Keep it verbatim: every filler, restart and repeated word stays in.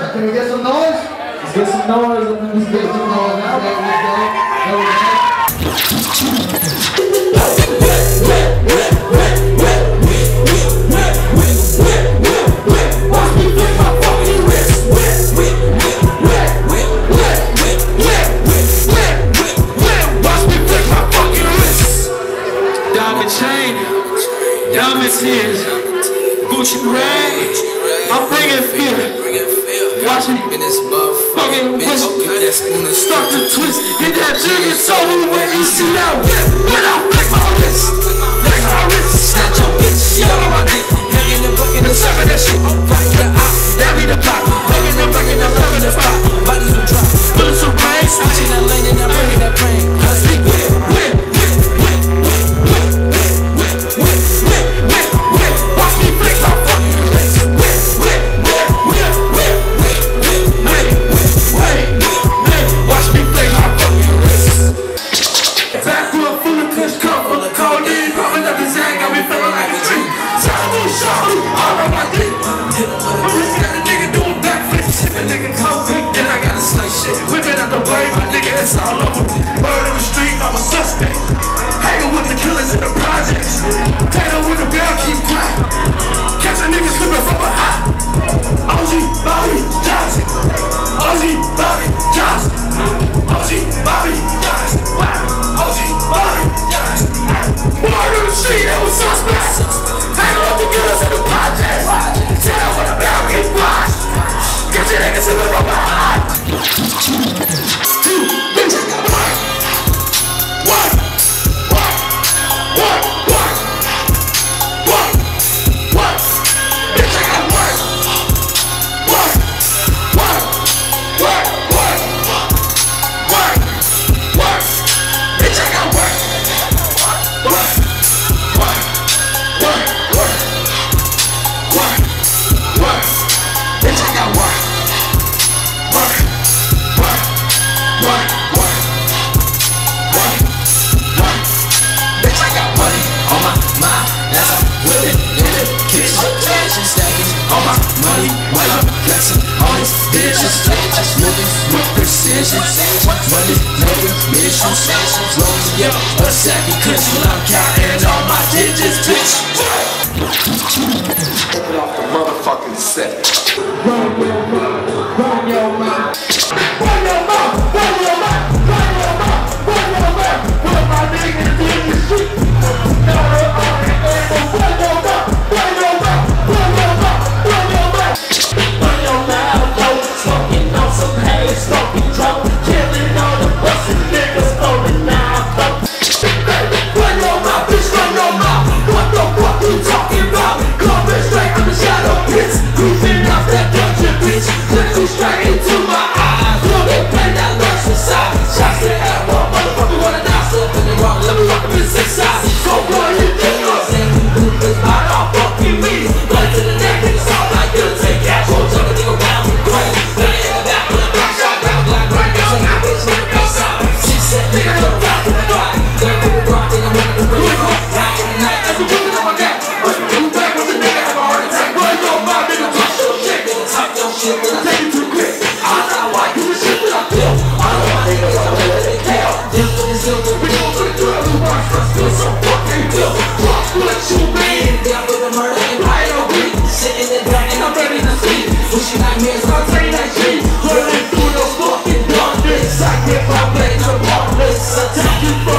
Can we get some noise? Let's get some noise and then let's get some noise. There we go. There we go. Diamond chain, diamond tears, Gucci rag. I'm bringing fear. Watch me in this motherfucking wrist. Start to twist, hit that jiggy so when you see that whip. When I flick my wrist, flick my wrist, snatch your bitch, yell on my dick, hanging the book in the sucker that shit. Right the eye, that be the pop, breaking the breaking the breaking the spot. Bodies will drop, bullets will rain, switching that lane and I'm bringing that brain. Cause we whip, whip, whip, whip, whip, whip, whip, whip, whip, whip, whip. Watch me flick my fucking wrist. Whip, whip, whip, whip, whip, whip, whip, whip, whip, whip, whip. Watch me flick my fucking wrist. Backwood full of kush, cup full of codeine, popping up his head, got me feeling like a dream. Shawty, shawty, all on my dick. I'm just got a nigga doing backflips, sipping nigga coffee, and I got a slice shit. Whipping out the way, my nigga, it's all over me. Bird in the street, I'm a suspect. Hanging with the killers in the projects. Taylor with the girl, keep quiet. Catch a nigga slipping from behind. O G Bobby Johnson. O G Bobby Johnson. O G Bobby Johnson. O G Bobby Johnson. Word in the street, it was suspect. Hanging with the killers in the projects. Taylor with the girl, keep quiet. Catch a nigga slipping from behind. Two, bitch, one. One. What? What? What? What? Bitch, I got work. What? What? What? What? What? What? Bitch, I got work. What? What? What? What? What? What? Bitch, I got work. Work. Work. Work. Work. Work. Work. Bitch, I got money on my mind as I'm whipping in the kitchen. Cash and stacking on my money while I'm flexing on these bitches. Just moving with precision. Money, never missions. Roll to get a second clinch while I'm counting all my digits, bitch. Open off the motherfucking set. Run your mouth, run your mouth. Run your mouth, run your mouth, run your mouth, run your mouth. Put my niggas in the street. Now we're on the table. Run your mouth, run your mouth, run your mouth, run your mouth. Run your mouth, yo, smoking on some hay, smoking drunk, killing all the busted niggas holding now. Run your mouth, bitch, run your mouth. What the fuck you talking about? Coming straight from the shadow pits, creeping off that dungeon, bitch. Looking straight into my eyes. Look, play that lunch inside. Shots to that one, motherfucker wanna die. Slip in the wrong, let me rock up in six sides. So what you think I'm saying? You do this by all fucking me. Blood to the neck, niggas all like you. Take cash, roll, jump a nigga around with grain. Put it in the back, put a black shot, grab a black ring. Bitch, I'm not bitch, nigga, come south. She said, nigga, you're out to the clock. They're with the rock, then I'm running the ring. Back in the night, as we're whipping on my neck. But you back with the nigga, have a heart attack. Run your mouth, nigga, talk your shit. Nigga, talk your shit, then I take it too quick. I know why you the shit that I feel. I know my niggas, I'm living in hell. This with this hill, we don't put it through every one. First feel so fucking ill. Fuck what you mean? Down with the murder and pride or greed. Sitting in the back and I'm ready to sleep. Wishing nightmares, I'll take that shit. Running through those fucking darkness. I get my blades are heartless. Attack you for